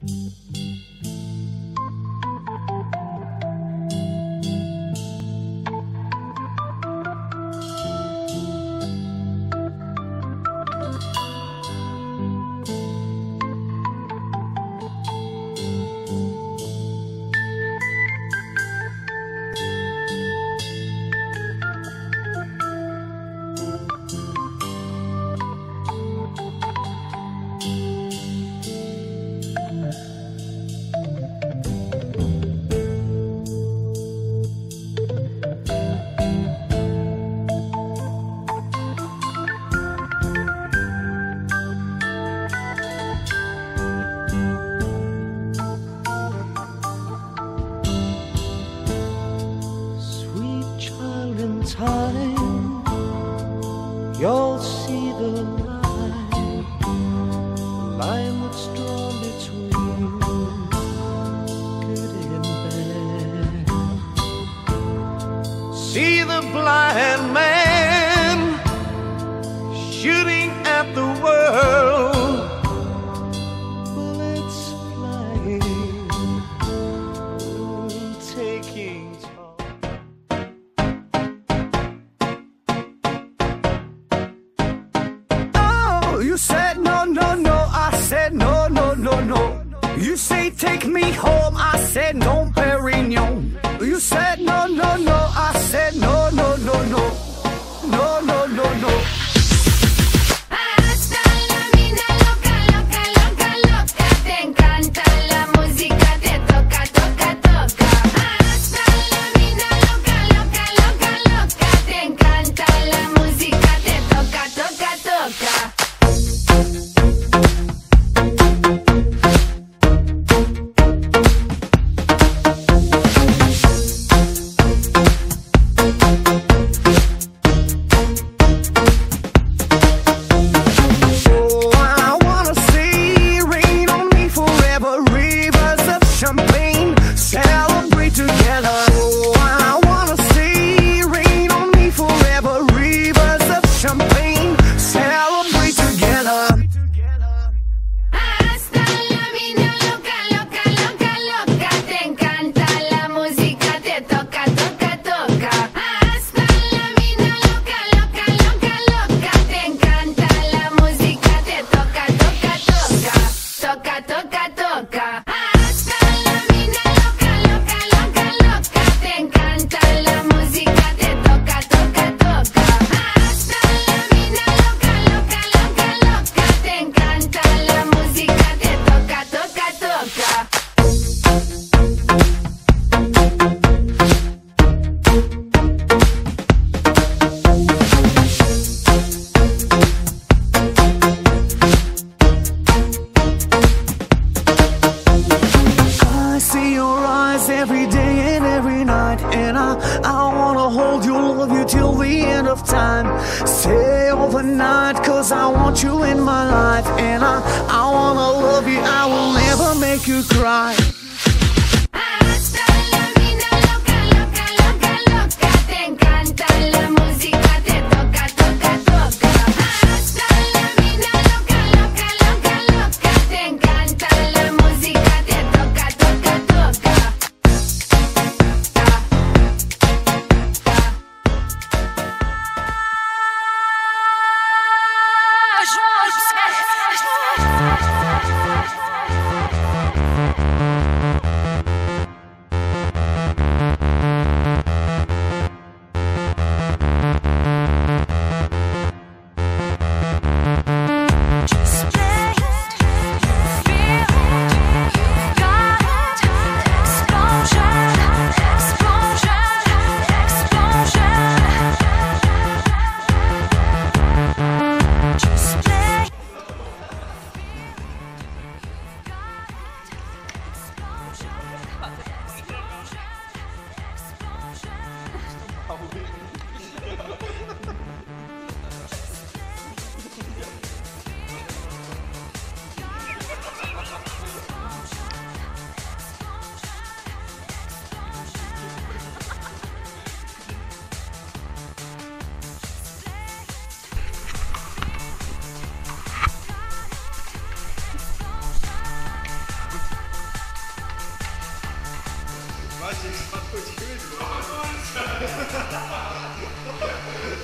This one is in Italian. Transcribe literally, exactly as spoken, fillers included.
Time, you'll see the line, line that's drawn between good and bad. See the blind man shooting at the world, bullets flying, taking time. You said no, no, no, I said no, no, no, no. You say take me home, I said no, Perignon. You said no, no, no, I said no, no, no, no. No, no, no, no. Hasta la vida loca, loca, loca, loca. Te encanta la música, te toca, toca, toca. Hasta la vida loca, loca, loca, loca. Te encanta la música, te toca, toca, toca. Every day and every night, and I, I wanna hold you, love you till the end of time. Stay overnight, cause I want you in my life, and I, I wanna love you, I will never make you cry. Hasta la vida loca, loca, loca, loca. Te encanta la música, te toca, toca, toca. Hasta la vida loca, loca, loca, loca. Te encanta la música, te toca, toca, toca. Thank you. Właśnie, odchodziły dwa.